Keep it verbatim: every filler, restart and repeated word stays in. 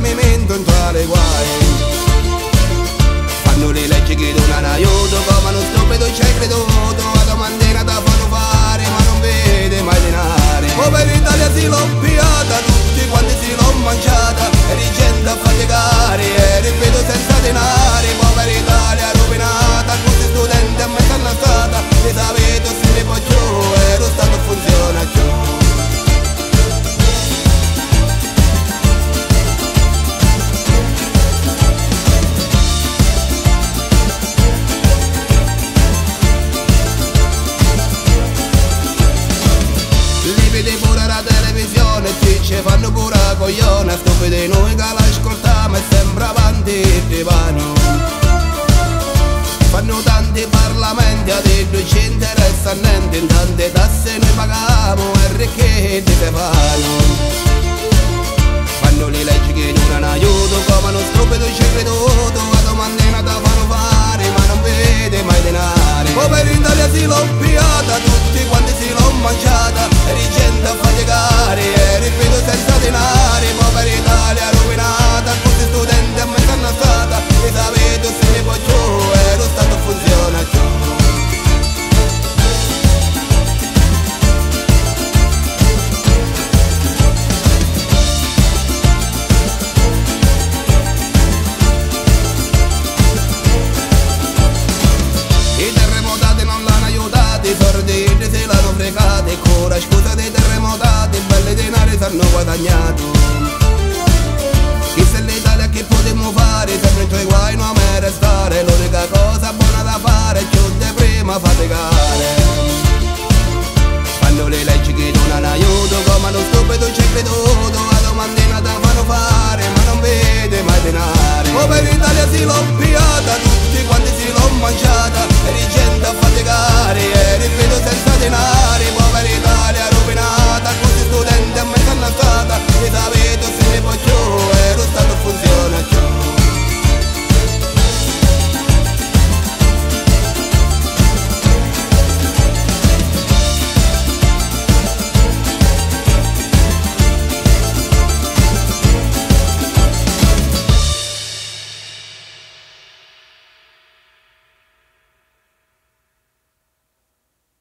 mi mento in tale guai. Fanno le leggi che non hanno aiuto, come uno stupido ci hai creduto. La domandina da fanno fare ma non vede mai denari. Povera Italia si l'ho piata, tutti quanti si l'ho mangiata, e di gente a faticare, e ripeto senza denari. Povera Italia rovinata, tutti studenti a mezza annastata, e sapete se ne può giù, e lo Stato funziona giù. Pure la televisione ci ci fanno pure a coglione, stupidi noi che l'ascoltiamo e sembra avanti il divano. Fanno tanti parlamenti, a dire ci interessa niente, in tante tasse noi paghiamo e ricchetti se fanno. Fanno le leggi che non hanno aiuto, come uno stupido ci è creduto. La domandina da fanno fare ma non vede mai denari. Povera Italia si l'ho piata, tutti quanti si l'ho mangiata, e di gente a faticare, e ripeto senza denari. Povera Italia rovinata, tutti studenti a mezza annastata, e sapete se ne può giù, e lo Stato funziona giù. I terremotati non l'hanno aiutati, i sordi se l'hanno fregati, e con la scusa dei terremotati belli denari s'hanno guadagnati.